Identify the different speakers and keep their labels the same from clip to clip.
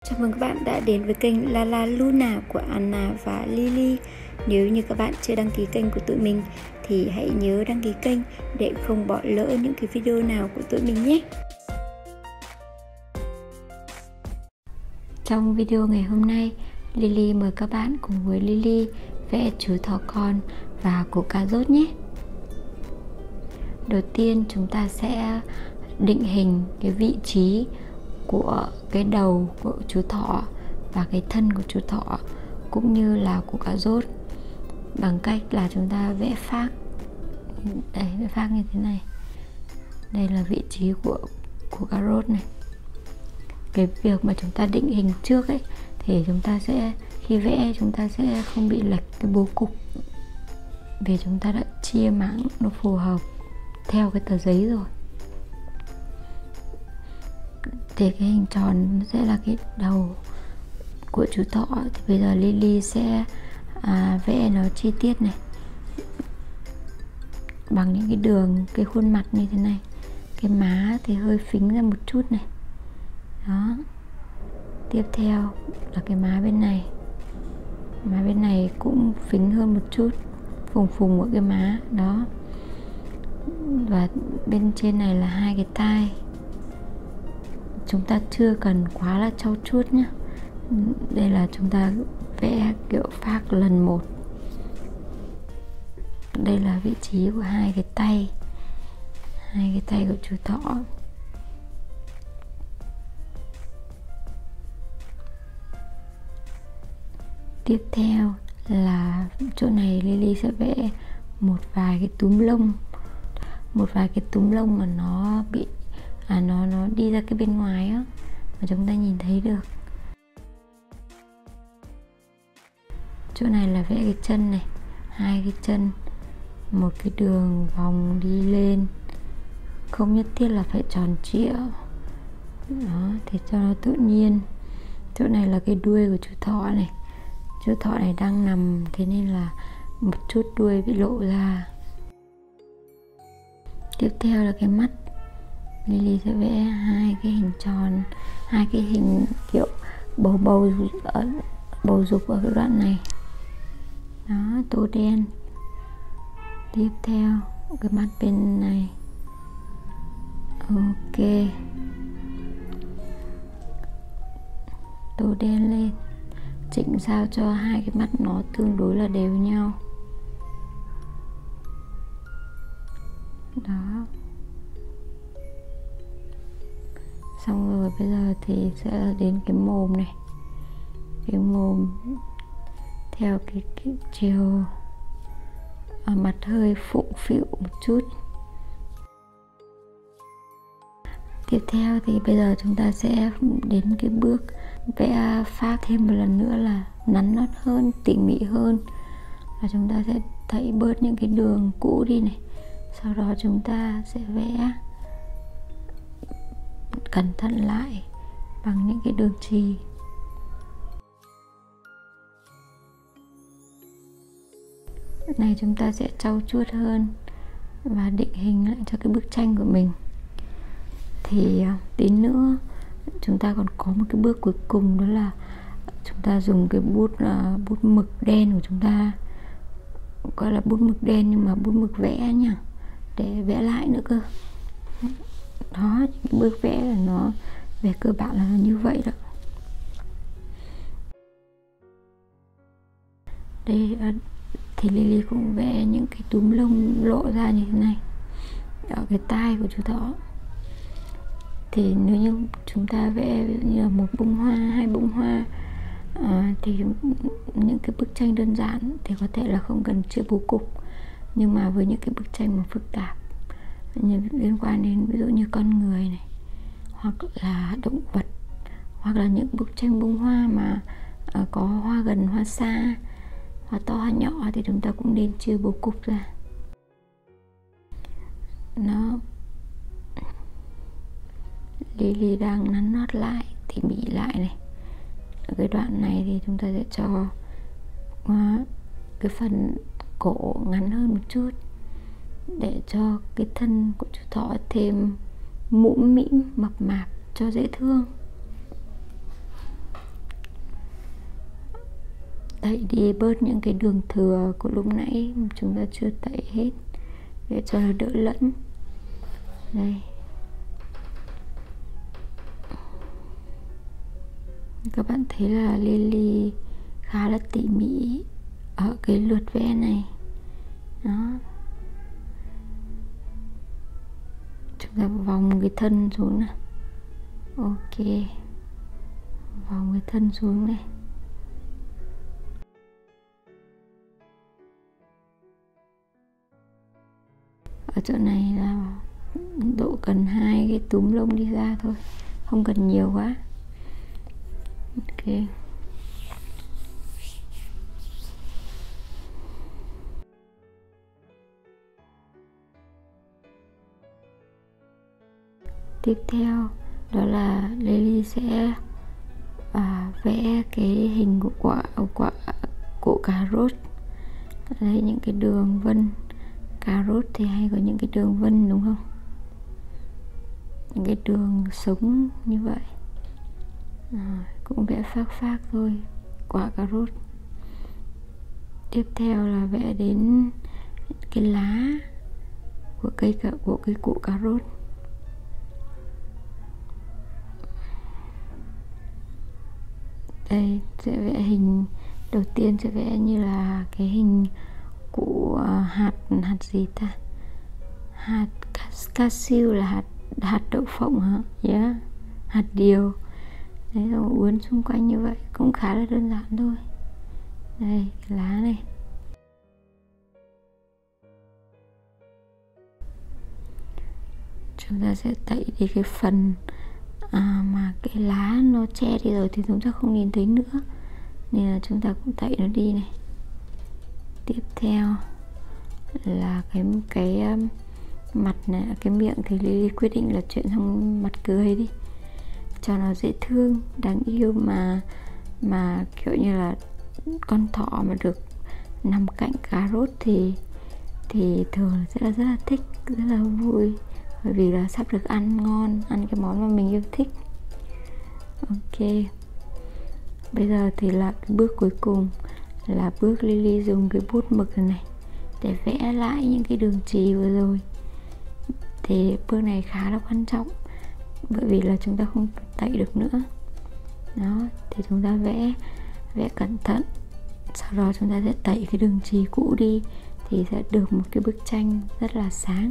Speaker 1: Chào mừng các bạn đã đến với kênh Lala Luna của Anna và Lily. Nếu như các bạn chưa đăng ký kênh của tụi mình thì hãy nhớ đăng ký kênh để không bỏ lỡ những cái video nào của tụi mình nhé. Trong video ngày hôm nay, Lily mời các bạn cùng với Lily vẽ chú thỏ con và củ cà rốt nhé. Đầu tiên chúng ta sẽ định hình cái vị trí của cái đầu của chú thỏ và cái thân của chú thỏ cũng như là củ cà rốt bằng cách là chúng ta vẽ phác. Đây, vẽ phác như thế này. Đây là vị trí của củ cà rốt này. Cái việc mà chúng ta định hình trước ấy thì chúng ta sẽ, khi vẽ chúng ta sẽ không bị lệch cái bố cục, vì chúng ta đã chia mảng nó phù hợp theo cái tờ giấy rồi. Thì cái hình tròn sẽ là cái đầu của chú thỏ. Thì bây giờ Lily sẽ vẽ nó chi tiết này bằng những cái đường, cái khuôn mặt như thế này. Cái má thì hơi phình ra một chút này. Đó. Tiếp theo là cái má bên này. Má bên này cũng phình hơn một chút, phùng phùng ở cái má. Đó. Và bên trên này là hai cái tai. Chúng ta chưa cần quá là trau chuốt nhé. Đây là chúng ta vẽ kiểu phác lần một. Đây là vị trí của hai cái tay. Hai cái tay của chú thỏ. Tiếp theo là chỗ này Lily sẽ vẽ một vài cái túm lông. Một vài cái túm lông mà nó bị nó đi ra cái bên ngoài á, mà chúng ta nhìn thấy được. Chỗ này là vẽ cái chân này, hai cái chân, một cái đường vòng đi lên, không nhất thiết là phải tròn trịa. Đó, thì cho nó tự nhiên. Chỗ này là cái đuôi của chú thỏ này. Chú thỏ này đang nằm, thế nên là một chút đuôi bị lộ ra. Tiếp theo là cái mắt. Lily sẽ vẽ hai cái hình tròn, hai cái hình kiểu bầu dục ở cái đoạn này. Đó, tô đen. Tiếp theo cái mắt bên này. Ok, tô đen lên, chỉnh sao cho hai cái mắt nó tương đối là đều nhau. Đó. Xong rồi bây giờ thì sẽ đến cái mồm này. Cái mồm theo cái chiều mặt hơi phụng phịu một chút. Tiếp theo thì bây giờ chúng ta sẽ đến cái bước vẽ phác thêm một lần nữa là nắn nót hơn, tỉ mỉ hơn. Và chúng ta sẽ thảy bớt những cái đường cũ đi này. Sau đó chúng ta sẽ vẽ cẩn thận lại bằng những cái đường chì. Này chúng ta sẽ trau chuốt hơn và định hình lại cho cái bức tranh của mình. Thì tí nữa chúng ta còn có một cái bước cuối cùng, đó là chúng ta dùng cái bút mực đen của chúng ta, gọi là bút mực đen nhưng mà bút mực vẽ nha, để vẽ lại nữa cơ. Đó, những bước vẽ là nó về cơ bản là như vậy đó. Đây thì Lily cũng vẽ những cái túm lông lộ ra như thế này ở cái tai của chú thỏ. Thì nếu như chúng ta vẽ như là một bông hoa, hai bông hoa thì những cái bức tranh đơn giản thì có thể là không cần chia bố cục. Nhưng mà với những cái bức tranh mà phức tạp liên quan đến ví dụ như con người này, hoặc là động vật, hoặc là những bức tranh bông hoa mà có hoa gần hoa xa, hoa to hoa nhỏ, thì chúng ta cũng nên chia bố cục ra. Nó Lily đang nắn nót lại, tỉ mỉ lại này. Ở cái đoạn này thì chúng ta sẽ cho cái phần cổ ngắn hơn một chút, để cho cái thân của chú thỏ thêm mũm mĩm, mập mạp cho dễ thương. tẩy đi bớt những cái đường thừa của lúc nãy mà chúng ta chưa tẩy hết để cho nó đỡ lẫn. Đây, các bạn thấy là Lily khá là tỉ mỉ ở cái lượt vẽ này. Đó, chúng ta vòng cái thân xuống này. Ok, vòng cái thân xuống này. Ở chỗ này là độ cần 2 cái túm lông đi ra thôi, không cần nhiều quá. Ok, tiếp theo đó là Lily sẽ vẽ cái hình của củ cà rốt. Đây, những cái đường vân. Cà rốt thì hay có những cái đường vân đúng không, những cái đường sống như vậy. Cũng vẽ phác thôi, quả cà rốt. Tiếp theo là vẽ đến cái lá của cái củ cà rốt. Đây, sẽ vẽ hình đầu tiên, sẽ vẽ như là cái hình của hạt gì ta, hạt cashew là hạt đậu phộng hả? Yeah, hạt điều. Đấy, rồi uốn xung quanh như vậy, cũng khá là đơn giản thôi. Đây, cái lá này. Chúng ta sẽ tẩy đi cái phần mà cái lá nó che đi rồi thì chúng ta không nhìn thấy nữa, nên là chúng ta cũng tẩy nó đi này. Tiếp theo là cái mặt này, cái miệng thì Lily quyết định là chuyển sang mặt cười đi cho nó dễ thương, đáng yêu, mà kiểu như là con thỏ mà được nằm cạnh cà rốt thì thường sẽ là rất là thích, rất là vui, bởi vì là sắp được ăn ngon, ăn cái món mà mình yêu thích. Ok, bây giờ thì là cái bước cuối cùng là bước Lily dùng cái bút mực này để vẽ lại những cái đường chì vừa rồi. Thì bước này khá là quan trọng, bởi vì là chúng ta không tẩy được nữa. Đó, thì chúng ta vẽ cẩn thận, sau đó chúng ta sẽ tẩy cái đường chì cũ đi thì sẽ được một cái bức tranh rất là sáng.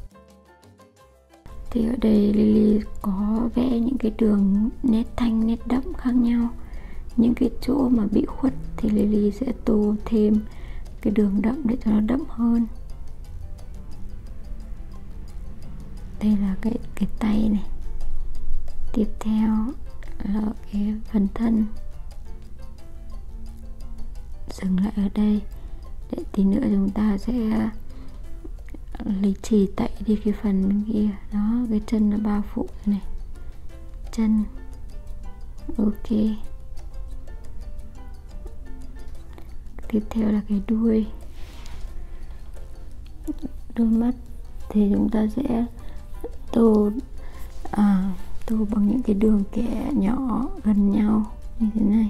Speaker 1: Thì ở đây Lily có vẽ những cái đường nét thanh, nét đậm khác nhau. Những cái chỗ mà bị khuất thì Lily sẽ tô thêm cái đường đậm để cho nó đậm hơn. Đây là cái tay này. Tiếp theo là cái phần thân. Dừng lại ở đây để tí nữa chúng ta sẽ lấy chì tẩy đi cái phần bên kia. Đó, cái chân nó bao phủ này, chân. Ok, tiếp theo là cái đuôi mắt thì chúng ta sẽ tô bằng những cái đường kẻ nhỏ gần nhau như thế này.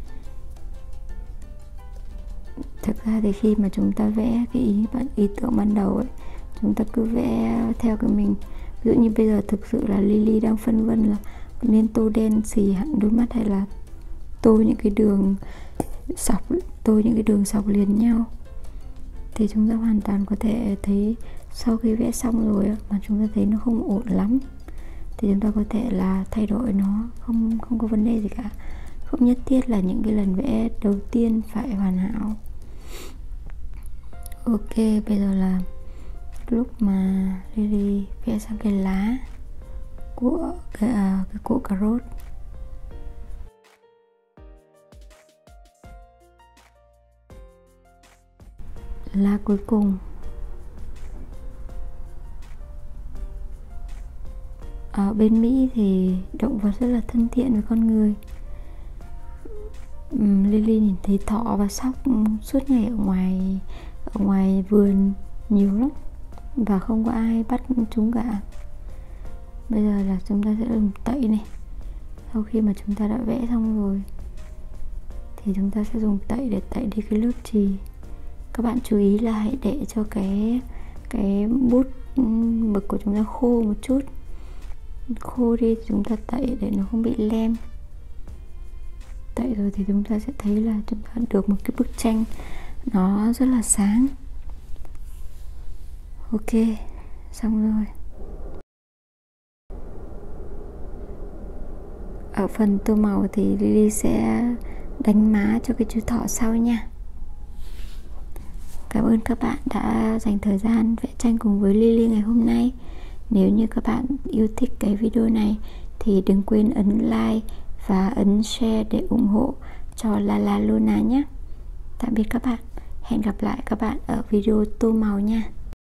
Speaker 1: Thực ra thì khi mà chúng ta vẽ cái ý tưởng ban đầu ấy, chúng ta cứ vẽ theo cái mình. Ví dụ như bây giờ thực sự là Lily đang phân vân là nên tô đen xì hẳn đôi mắt hay là tô những cái đường sọc liền nhau. Thì chúng ta hoàn toàn có thể thấy sau khi vẽ xong rồi mà chúng ta thấy nó không ổn lắm thì chúng ta có thể là thay đổi nó, không có vấn đề gì cả. Không nhất thiết là những cái lần vẽ đầu tiên phải hoàn hảo. Ok, bây giờ là lúc mà Lily vẽ sang cái lá của cái củ cà rốt. Lá cuối cùng. Ở bên Mỹ thì động vật rất là thân thiện với con người. Lily nhìn thấy thỏ và sóc suốt ngày ở ngoài vườn nhiều lắm và không có ai bắt chúng cả. Bây giờ là chúng ta sẽ dùng tẩy này. Sau khi mà chúng ta đã vẽ xong rồi thì chúng ta sẽ dùng tẩy để tẩy đi cái lớp chì. Các bạn chú ý là hãy để cho cái bút mực của chúng ta khô một chút, khô đi chúng ta tẩy để nó không bị lem. Tẩy rồi thì chúng ta sẽ thấy là chúng ta được một cái bức tranh nó rất là sáng. Ok, xong rồi. Ở phần tô màu thì Lily sẽ đánh má cho cái chú thỏ sau nha. Cảm ơn các bạn đã dành thời gian vẽ tranh cùng với Lily ngày hôm nay. Nếu như các bạn yêu thích cái video này thì đừng quên ấn like và ấn share để ủng hộ cho Lala Luna nhé. Tạm biệt các bạn. Hẹn gặp lại các bạn ở video tô màu nha.